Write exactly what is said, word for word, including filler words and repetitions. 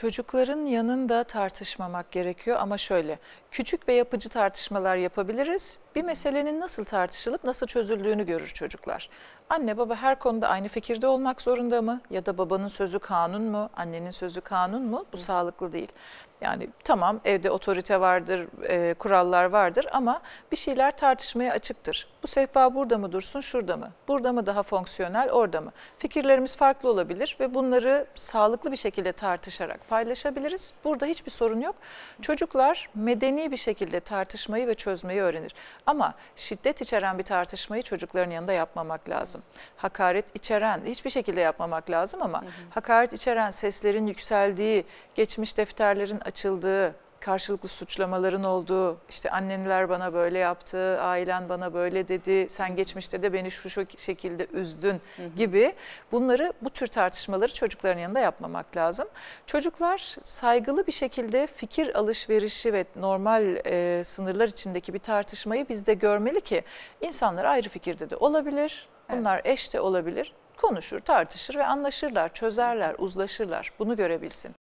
Çocukların yanında tartışmamak gerekiyor ama şöyle, küçük ve yapıcı tartışmalar yapabiliriz. Bir meselenin nasıl tartışılıp nasıl çözüldüğünü görür çocuklar. Anne baba her konuda aynı fikirde olmak zorunda mı? Ya da babanın sözü kanun mu? Annenin sözü kanun mu? Bu sağlıklı değil. Yani tamam, evde otorite vardır, e, kurallar vardır ama bir şeyler tartışmaya açıktır. Bu sehpa burada mı dursun, şurada mı? Burada mı daha fonksiyonel, orada mı? Fikirlerimiz farklı olabilir ve bunları sağlıklı bir şekilde tartışarak paylaşabiliriz. Burada hiçbir sorun yok. Çocuklar medeni bir şekilde tartışmayı ve çözmeyi öğrenir. Ama şiddet içeren bir tartışmayı çocukların yanında yapmamak lazım. Hakaret içeren hiçbir şekilde yapmamak lazım ama hı hı. hakaret içeren seslerin yükseldiği, geçmiş defterlerin açıldığı, karşılıklı suçlamaların olduğu, işte annenler bana böyle yaptı, ailen bana böyle dedi, sen geçmişte de beni şu, şu şekilde üzdün hı hı. gibi bunları, bu tür tartışmaları çocukların yanında yapmamak lazım. Çocuklar saygılı bir şekilde fikir alışverişi ve normal e, sınırlar içindeki bir tartışmayı bizde görmeli ki insanlar ayrı fikirde de olabilir, bunlar evet. eş de olabilir, konuşur, tartışır ve anlaşırlar, çözerler, uzlaşırlar, bunu görebilsin.